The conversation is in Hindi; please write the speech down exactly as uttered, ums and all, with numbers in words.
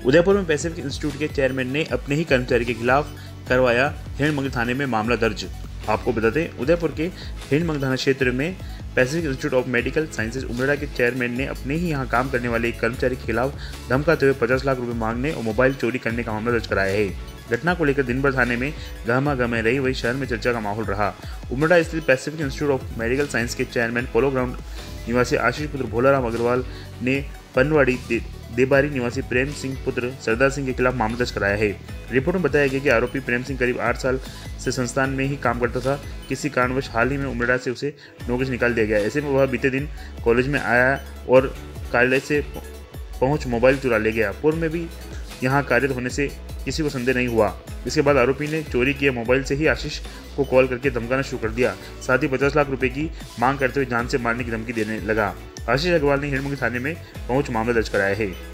उदयपुर में पैसिफिक इंस्टीट्यूट के चेयरमैन ने अपने ही कर्मचारी के खिलाफ करवाया हिरणमंगल थाने में मामला दर्ज। आपको बता दें, उदयपुर के हिरणमंगल थाना क्षेत्र में Pacific institute of medical sciences Umreda के चेयरमैन ने अपने ही यहां काम करने वाले एक कर्मचारी के खिलाफ धमकाते हुए पचास लाख रुपए मांगने और मोबाइल चोरी करने का मामला दर्ज कराया है। घटना को लेकर दिन भर थाने में गहमा गहमे रही, वही शहर में चर्चा का माहौल रहा। उमरेड़ा स्थित Pacific institute of medical science के चेयरमैन पोलो ग्राउंड निवासी आशीष पुत्र भोलाराम अग्रवाल ने पनवाड़ी दे, देबारी निवासी प्रेम सिंह पुत्र सरदार सिंह के खिलाफ मामला दर्ज कराया है। रिपोर्ट में बताया गया कि आरोपी प्रेम सिंह करीब आठ साल से संस्थान में ही काम करता था। किसी कारणवश हाल ही में उमरेड़ा से उसे नौकरी से निकाल दिया गया। ऐसे में वह बीते दिन कॉलेज में आया और कार्यालय से पहुंच मोबाइल चुरा ले गया। पूर्व में भी यहाँ कार्यरत होने से किसी को संदेह नहीं हुआ। इसके बाद आरोपी ने चोरी किए मोबाइल से ही आशीष को कॉल करके धमकाना शुरू कर दिया। साथ ही पचास लाख रुपए की मांग करते हुए जान से मारने की धमकी देने लगा। आशीष अग्रवाल ने हिरणमंगल थाने में पहुंच मामला दर्ज कराया है।